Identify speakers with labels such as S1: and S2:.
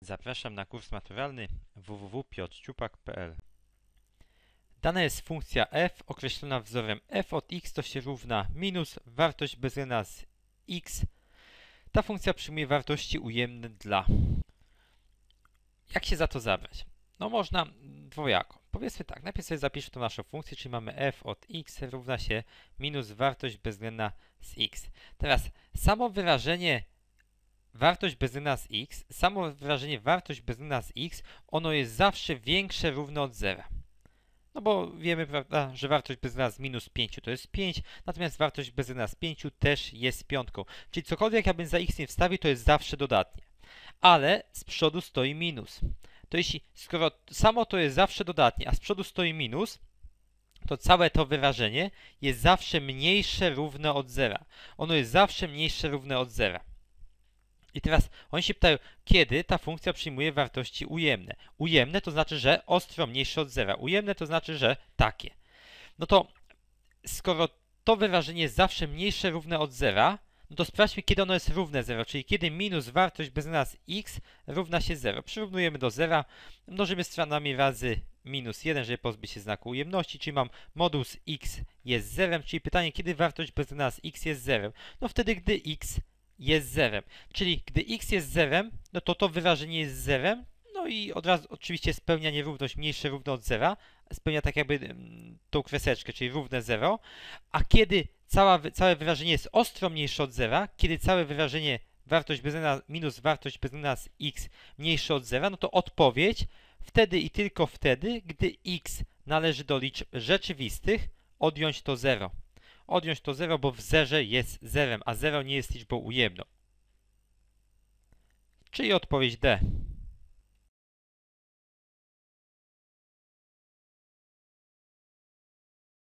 S1: Zapraszam na kurs maturalny www.piotrciupak.pl. Dana jest funkcja f określona wzorem f od x to się równa minus wartość bezwzględna z x. Ta funkcja przyjmuje wartości ujemne dla. Jak się za to zabrać? No można dwojako. Powiedzmy tak, najpierw sobie zapiszę tą naszą funkcję, czyli mamy f od x równa się minus wartość bezwzględna z x. Teraz samo wyrażenie wartość bezwzględna z x, ono jest zawsze większe równe od zera. No bo wiemy, prawda, że wartość bezwzględna z minus 5 to jest 5, natomiast wartość bezwzględna z 5 też jest piątką. Czyli cokolwiek ja bym za x nie wstawił, to jest zawsze dodatnie. Ale z przodu stoi minus. To jeśli, skoro samo to jest zawsze dodatnie, a z przodu stoi minus, to całe to wyrażenie jest zawsze mniejsze równe od zera. Ono jest zawsze mniejsze równe od zera. I teraz oni się pytają, kiedy ta funkcja przyjmuje wartości ujemne. Ujemne to znaczy, że ostro mniejsze od zera. Ujemne to znaczy, że takie. No to skoro to wyrażenie jest zawsze mniejsze równe od zera, no to sprawdźmy, kiedy ono jest równe 0, czyli kiedy minus wartość bezwzględna z x równa się 0. Przyrównujemy do zera, mnożymy stronami razy minus 1, żeby pozbyć się znaku ujemności, czyli mam modulus x jest 0, czyli pytanie, kiedy wartość bezwzględna z x jest 0. No wtedy, gdy x jest zerem. Czyli gdy x jest zerem, no to to wyrażenie jest zerem, no i od razu oczywiście spełnia nierówność mniejsze równe od zera, spełnia tak jakby tą kreseczkę, czyli równe 0, a kiedy całe wyrażenie jest ostro mniejsze od zera, kiedy całe wyrażenie wartość bezwzględna minus wartość bezwzględna z x mniejsze od zera, no to odpowiedź wtedy i tylko wtedy, gdy x należy do liczb rzeczywistych, odjąć to 0. Odjąć to 0, bo w zerze jest zerem, a 0 nie jest liczbą ujemną. Czyli odpowiedź D.